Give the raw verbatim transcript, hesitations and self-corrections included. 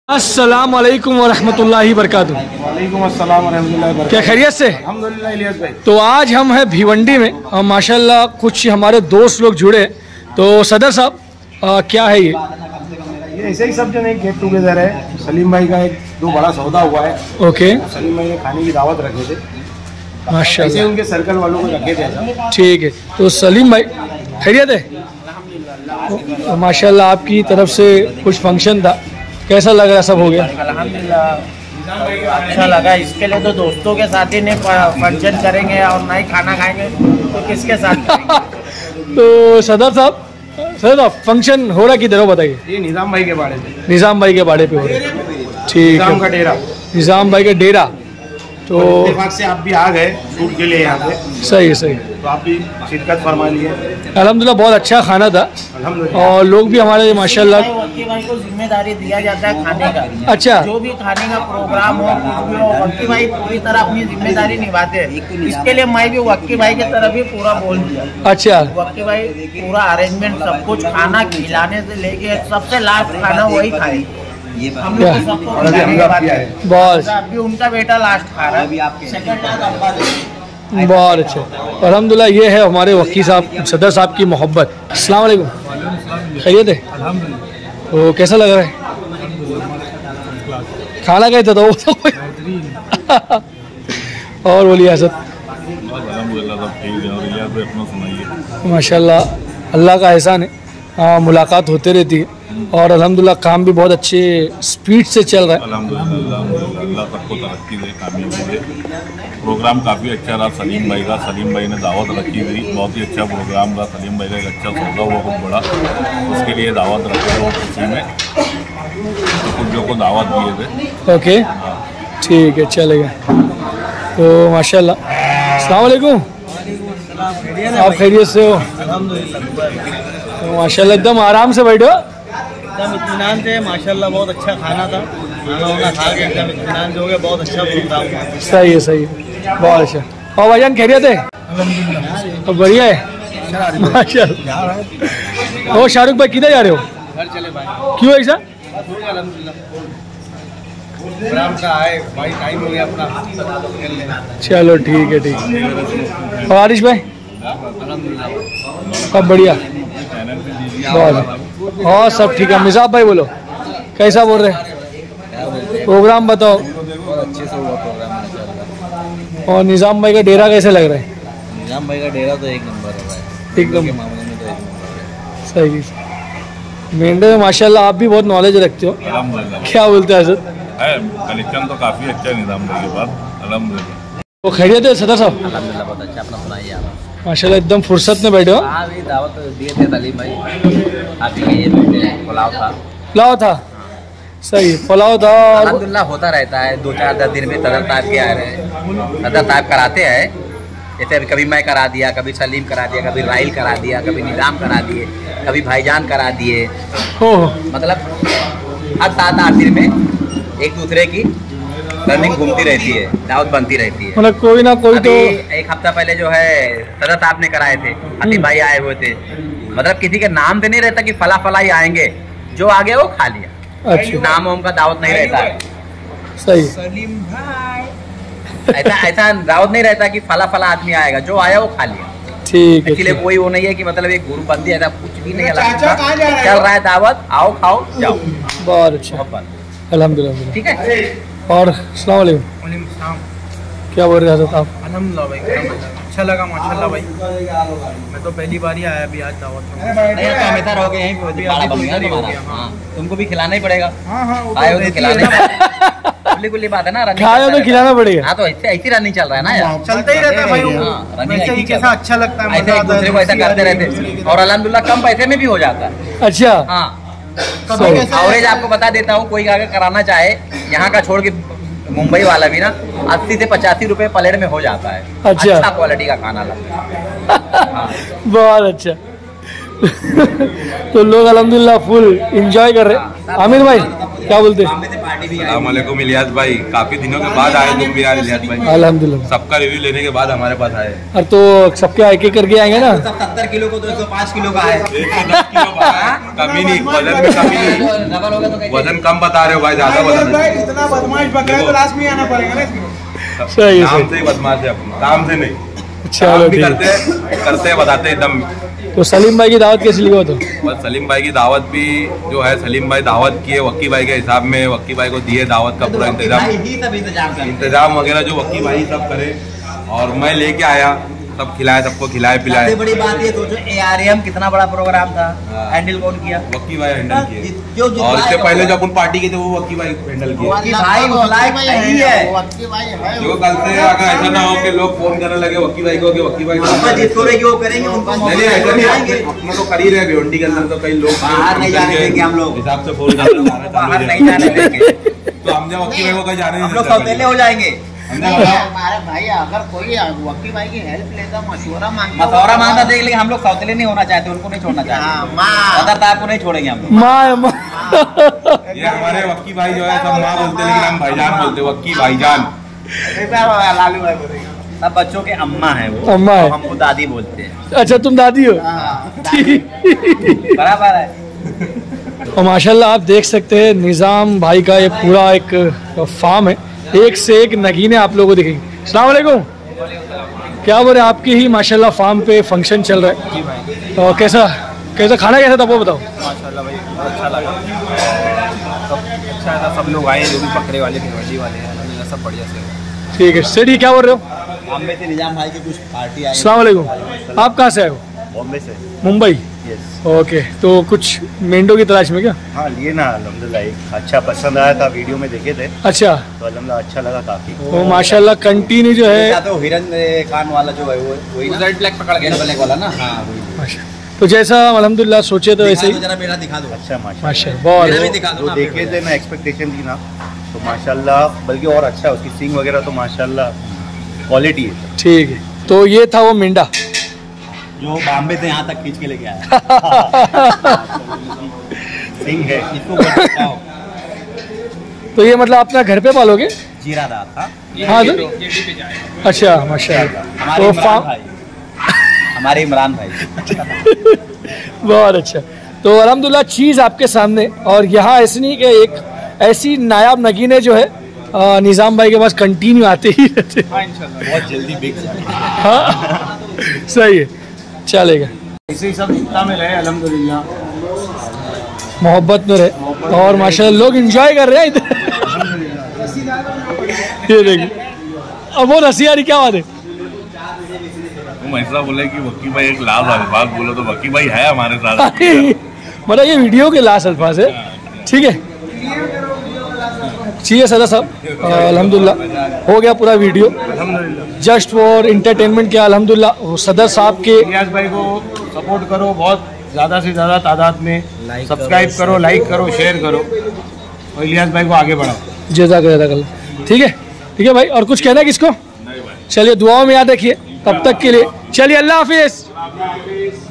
अस्सलाम वालेकुम वरहमतुल्लाहि वबरकातुहू। वालेकुम अस्सलाम वरहमतुल्लाहि वबरकातुहू। क्या खैरियत से? अल्हम्दुलिल्लाह इलियास भाई। तो आज हम हैं भिवंडी में और माशाल्लाह कुछ हमारे दोस्त लोग जुड़े। तो सदर साहब आ, क्या है ये? ये ऐसे ही सब जन एक गेट टुगेदर है। सलीम भाई का एक दो बड़ा सौदा हुआ है। ओके, सलीम भाई ने खाने की दावत रखे थे, ऐसे माशाल्लाह, उनके सर्कल वालों को रखे थे। ठीक है। तो सलीम भाई खैरियत है? तो माशाल्लाह आपकी तरफ से कुछ फंक्शन था, कैसा लग रहा? सब हो गया अल्हम्दुलिल्लाह, अच्छा लगा। इसके लिए तो दोस्तों के साथ ही नहीं फंक्शन करेंगे और ना ही खाना खाएंगे तो किसके साथ तो सदर साहब, सदर साहब फंक्शन हो रहा किधर हो बताइए? ये निजाम भाई के बाड़े पे, निज़ाम भाई के बाड़े पे हो रहा है, ठीक निजाम का है। डेरा। निज़ाम भाई का डेरा, तो इत्तेफाक से आप भी आ गए शूट के लिए यहाँ पे, सही है, सही। तो आप भी शिरकत फरमा लिए। अल्हम्दुलिल्लाह बहुत अच्छा खाना था अल्हम्दुलिल्लाह। और लोग भी हमारे माशाल्लाह। वक्की भाई को जिम्मेदारी दिया जाता है खाने का। अच्छा, जो भी खाने का प्रोग्राम हो, कुछ भी हो, वक्की भाई पूरी तरह अपनी जिम्मेदारी निभाते हैं। इसके लिए मैं भी वक्की भाई की तरफ ही पूरा बोल दिया। अच्छा, वक्की भाई पूरा अरेंजमेंट सब कुछ, खाना खिलाने से लेके सबसे लास्ट खाना वही खाए। हम लोग को सबको खिलाने के बाद बहुत अभी उनका बेटा लास्ट खा रहा है। सेकंड बहुत अच्छा। अल्हम्दुलिल्लाह ये है हमारे वक्की साहब, सदर साहब की मोहब्बत। अस्सलाम वालेकुम, खैरियत है? तो कैसा लग रहा है? खाना कैसा था वो तो और बोलिए असद? माशाल्लाह अल्लाह का एहसान है, हाँ मुलाकात होते रहती है और अल्हम्दुलिल्लाह काम भी बहुत अच्छे स्पीड से चल रहा है। अल्हम्दुलिल्लाह अल्लाह सबको तरक्की दे, कामयाबी दे। प्रोग्राम काफ़ी अच्छा रहा सलीम भाई का। सलीम भाई ने दावत रखी हुई, बहुत ही अच्छा प्रोग्राम रहा। सलीम भाई का एक अच्छा सौदा हुआ बहुत बड़ा, उसके लिए दावत रखी और खुशी में कुछ लोगों को दावत दिए थे। ओके, ठीक है, चलेगा। तो माशाल्लाह, अस्सलाम वालेकुम, आप खैरियत से हो? तो माशाल्लाह एकदम आराम से बैठो, एकदम इत्मीनान से। माशाल्लाह बहुत अच्छा खाना था, खाना वाना खा के एकदम इत्मीनान से हो गया। बहुत अच्छा प्रोग्राम था। सही है, सही है, बहुत अच्छा। और भाईजान खैरियत है? तो बढ़िया है माशाल्लाह। और शाहरुख भाई किधर जा रहे हो? घर चले भाई, क्यों ऐसा? प्रोग्राम का आए भाई, टाइम हो गया अपना। चलो ठीक है, ठीक है। और आरिश भाई सब बढ़िया? बहुत। और सब ठीक है। मिसाब भाई बोलो, कैसा बोल रहे? प्रोग्राम बताओ। बहुत अच्छे से हुआ प्रोग्राम। और निज़ाम भाई का डेरा कैसे लग रहा है? निजाम भाई का डेरा तो एक नंबर है भाई, एकदम के मामले में तो एक नंबर है। सही। मेंढे में माशाल्लाह आप भी बहुत नॉलेज रखते हो, अल्हम्दुलिल्लाह क्या बोलते हैं असद? है, कलेक्शन तो काफ़ी अच्छा है निज़ाम भाई के पास। अल्हम्दुलिल्लाह तो खैरियत है सदर साहब? अल्हम्दुलिल्लाह बहुत अच्छा। अपना सुनाइए आप। माशाल्लाह एकदम फुर्सत में बैठे हो। हाँ भी दावत दिए थे सलीम भाई, आप ही ये पुलाव था। पुलाव था, सही पुलाव था। और अल्हम्दुलिल्लाह होता रहता है, दो चार दस दिन में सदर साहब के आ रहे हैं, सदर साहब कराते हैं। जैसे अभी कभी मैं करा दिया, कभी सलीम करा दिया, कभी राइल करा दिया, कभी निज़ाम करा दिए, कभी भाईजान करा दिए। हो मतलब हर सात आठ दिन में एक दूसरे की रनिंग घूमती रहती है, दावत बनती रहती है। मतलब कोई ना कोई अभी तो। एक हफ्ता पहले जो है सदर साहब ने कराए थे, हतीब भाई आए हुए थे। मतलब किसी के नाम से नहीं रहता कि फला फला ही आएंगे, जो आ गया वो खा लिया। अच्छा, नाम वाम का दावत नहीं रहता है। सही। ऐसा ऐसा दावत नहीं रहता कि फला फला आदमी आएगा, जो आया वो खा लिया। ठीक है, इसलिए ठीक। कोई वो नहीं है कि मतलब एक ग्रुप बंदी ऐसा कुछ भी नहीं अलग चल रहा है। दावत आओ खाओ जाओ, बहुत अच्छा, मोहब्बत। अल्हम्दुलिल्लाह। ठीक है। और अस्सलाम वालेकुम, क्या बोल रहे थे आप? अल्हम्दुलिल्लाह भाई, अच्छा लगा माशाल्लाह भाई। मैं तो पहली बार ही आया अभी आज दावत में। नहीं तो हमेशा रहोगे यहीं पे, बड़ा बन गया तुम्हारा। हाँ, तुमको भी खिलाना ही पड़ेगा। हाँ हाँ, वो तो आए हो तो रहती खिलाना है ही ना। पड़ेगा। खुली खुली बात है ना, रनिंग खाया तो खिलाना पड़ेगा। हाँ, तो ऐसे ऐसी रनिंग चल रहा है ना यार, चलता ही रहता है भाई, हाँ, रनिंग वैसे ही ऐसी कैसा अच्छा लगता है, ऐसे मजा एक आता दूसरे को ऐसा करते रहते। और अल्हम्दुलिल्लाह कम पैसे में भी हो जाता है। अच्छा, हाँ, कभी कैसा एवरेज आपको बता देता हूँ, कोई अगर कराना चाहे यहाँ का छोड़ के मुंबई वाला भी ना अस्सी से पचासी रुपए प्लेट में हो जाता है। अच्छा। अच्छा क्वालिटी का खाना लगता है। हाँ। बहुत अच्छा तो लोग अल्हम्दुलिल्लाह फुल एंजॉय कर रहे हैं। आमिर भाई क्या बोलते हैं? अस्सलामुअलैकुम इलियास भाई, काफी दिनों के बाद आए तुम भी यार इलियास भाई। अल्हम्दुलिल्लाह। सबका रिव्यू लेने के बाद हमारे पास आए। और तो सबके एक एक करके आएंगे ना। सत्तर किलो को तो एक सौ पाँच किलो का है। कमी नहीं, वजन में कमी नहीं, वजन कम बता रहे हो भाई, ज्यादा वजन। इतना बदमाश बकरा है तो लास्ट में आना पड़ेगा ना इसमें। सही है, नाम सही। से ही बदमाश है अपना, काम से नहीं। चलो काम भी ठीक है। करते हैं, करते हैं, बताते हैं एकदम। तो सलीम भाई की दावत कैसी लगी वो तो? बस सलीम भाई की दावत भी जो है, सलीम भाई दावत किए वक्की भाई के हिसाब में, वक्की भाई को दिए दावत का पूरा इंतजाम, इंतजाम वगैरह जो वक्की भाई सब करे, और मैं लेके आया, सब खिलाए, सबको खिलाए पिलाए। सबसे बड़ी बात ये सोचो, ए आर एम कितना बड़ा प्रोग्राम था, हैंडल कौन किया? वक्की भाई हैंडल किए। जो और इससे पहले जो अपन पार्टी की थी वो वक्की भाई हैंडल किए। वक्की भाई उस लायक नहीं है। जो कल से अगर ऐसा ना हो कि लोग फोन करने लगे वक्की भाई को कि वक्की भाई जिसको भी वो करेंगे उनको नहीं नहीं ऐसा नहीं, अपना तो कर ही रहे भिवंडी के अंदर, तो कई लोग बाहर नहीं जाने देंगे हम लोग, हिसाब से फोन बाहर नहीं जाने देंगे, तो हम जब वक्की भाई को कहीं जाने हम नहीं लोग सौतेले हो जाएंगे। हमारे भाई अगर कोई वक्की भाई की हेल्प लेता, मशवरा मांगता, मशवरा मांगता देख लेकिन हम लोग सौतेले नहीं होना चाहते, उनको नहीं छोड़ना चाहते। अदर साहब को नहीं छोड़ेंगे हम लोग। माँ माँ ये हमारे वक्की भाई जो है सब माँ बोलते हैं, लेकिन हम भाईजान बोलते हैं, वक्की भाईजान। लालू भाई बोलेगा। सब बच्चों के अम्मा है वो, अम्मा है। हमको दादी बोलते हैं। अच्छा तुम दादी हो? बराबर है। और माशाल्लाह आप देख सकते हैं निज़ाम भाई का ये पूरा एक फार्म है, एक से एक नगीने आप लोगों को दिखेंगे। अस्सलाम वालेकुम। क्या बोल रहे हैं, आपके ही माशाल्लाह फार्म पे फंक्शन चल रहा है, तो कैसा कैसा खाना कैसा था वो बताओ? माशाल्लाह भाई बहुत अच्छा लगा, सब अच्छा था, सब लोग आए जो भी बकरे वाले भिवंडी वाले हैं, अल्हम्दुलिल्लाह सब बढ़िया से। ठीक है सेठी, क्या बोल रहे हो? बॉम्बे से निजाम भाई की कुछ पार्टी आई। अस्सलाम वालेकुम। आप कहाँ से आए हो? बॉम्बे से। मुंबई। ओके, तो कुछ मेंढों की तलाश में क्या? हाँ लिए ना, अल्हम्दुलिल्लाह एक अच्छा पसंद आया था, वीडियो में देखे थे अच्छा, तो अल्हम्दुलिल्लाह अच्छा लगा काफी। तो माशाल्लाह कंटिन्यू जो है तो हिरन कान वाला जो है वो वही ना, रेड ब्लैक पकड़ के ब्लैक वाला ना। हाँ वही। माशाल्लाह, तो जैसा अल्हम्दुलिल्लाह सोचे तो वैसे ही। जरा मेरा दिखा दो। अच्छा माशाल्लाह, माशाल्लाह बहुत मेरा भी दिखा दो जो ना। देखे थे ना एक्सपेक्टेशन थी ना, तो माशाल्लाह बल्कि और अच्छा है, उसकी सींग वगैरह तो माशाल्लाह क्वालिटी है। ठीक है, तो ये था वो मेंढा जो बॉम्बे से यहाँ तक खींच के लेके आया। सींग है। इसको बताओ। तो ये मतलब अपना घर पे पालोगे? जीरा दाल था। हाँ तो अच्छा माशाल्लाह। हमारे तो इमरान फार्म भाई, हमारे इमरान भाई। बहुत अच्छा। तो अल्हम्दुलिल्लाह चीज़ आपके सामने, और यहाँ ऐसे नहीं कि एक ऐसी नायाब नगीने जो है आ, निज़ाम भाई के पास कंटिन्यू आते ही रहते। बहुत जल्दी बिक जाए। हाँ सही है, चलेगा। ऐसे ही सब एकता में रहे अल्हम्दुलिल्लाह, मोहब्बत में रहे, और माशाल्लाह लोग एंजॉय कर रहे हैं इधर। ये देखिए, अब वो रसी आ रही, क्या बात है? तुम ऐसा बोले कि वक्की भाई एक लाल अल्फाज बोलो, तो वक्की भाई है हमारे साथ। मतलब ये वीडियो के लास्ट अल्फाज है, ठीक है। चाहिए सदा साहब, अल्हम्दुलिल्लाह हो गया पूरा वीडियो, जस्ट फॉर इंटरटेनमेंट किया अल्हम्दुलिल्लाह। सदर साहब के इलियास भाई को सपोर्ट करो, बहुत ज़्यादा से ज़्यादा तादाद में सब्सक्राइब करो, लाइक करो, शेयर करो, और इलियास भाई को आगे बढ़ाओ। जज़ाकल्लाह, ठीक है ठीक है भाई। और कुछ कहना है किसको? चलिए दुआओं में याद रखिए, तब तक के लिए चलिए, अल्लाह हाफिज़।